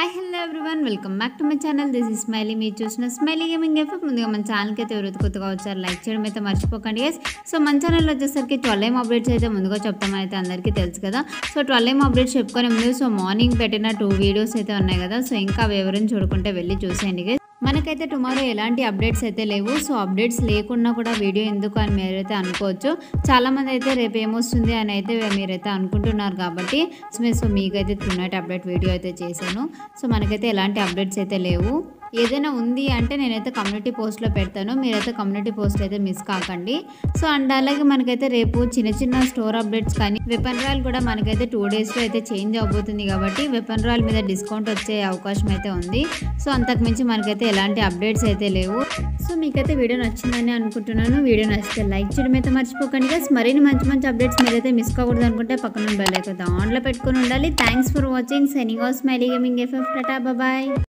Hi hello everyone welcome back to my channel. This is Smiley. మీరు చూసిన smiley gaming F. ముందుగా మన ఛానల్కి అయితే ఎవరైతే కొత్తగా వచ్చారు లైక్ చేయడం అయితే మర్చిపోకండి గైస్. సో మన ఛానల్లో వచ్చేసరికి 12 AM అప్డేట్స్ అయితే ముందుగా చెప్తామని అయితే అందరికీ తెలుసు కదా. సో 12 AM అప్డేట్స్ చెప్పుకునే ముందు సో మార్నింగ్ పెట్టిన 2 వీడియోస్ అయితే ఉన్నాయి కదా. సో ఇంకా అవి ఎవరైనా చూడకుంటే వెళ్ళి చూసేయండి గైస్. మనకైతే టుమారో ఎలాంటి అప్డేట్స్ అయితే లేవు. సో అప్డేట్స్ లేకున్నా కూడా వీడియో ఎందుకు అని మీరైతే అనుకోవచ్చు. చాలామంది అయితే రేపు ఏమొస్తుంది అని అయితే మీరైతే అనుకుంటున్నారు కాబట్టి సో మీకైతే టునైట్ అప్డేట్ వీడియో అయితే చేశాను. సో మనకైతే ఎలాంటి అప్డేట్స్ అయితే లేవు. ఏదైనా ఉంది అంటే నేనైతే కమ్యూనిటీ పోస్ట్లో పెడతాను, మీరైతే కమ్యూనిటీ పోస్ట్ అయితే మిస్ కాకండి. సో అండ్ అలాగే మనకైతే రేపు చిన్న చిన్న స్టోర్ అప్డేట్స్ కానీ వెపన్ రాయల్ కూడా మనకైతే 2 డేస్లో అయితే చేంజ్ అవబోతుంది కాబట్టి వెపన్ రాయల్ మీద డిస్కౌంట్ వచ్చే అవకాశం అయితే ఉంది. సో అంతకుమించి మనకైతే ఎలాంటి అప్డేట్స్ అయితే లేవు. సో మీకైతే వీడియో నచ్చిందని అనుకుంటున్నాను. వీడియో నచ్చితే లైక్ చేయడం అయితే మర్చిపోకండి గైస్. మరిన్ని మంచి మంచి అప్డేట్స్ మీరైతే మిస్ కాకూడదు అనుకుంటే పక్కన బెల్ ఐకాన్ ఆన్లో పెట్టుకుని ఉండాలి. Thanks for watching. Signing off Smiley gaming F. టాటా బాయ్.